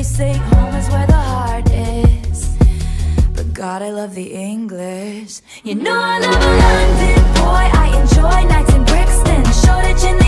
They say home is where the heart is, but God, I love the English. You know I love a London boy, I enjoy nights in Brixton. Shoreditch in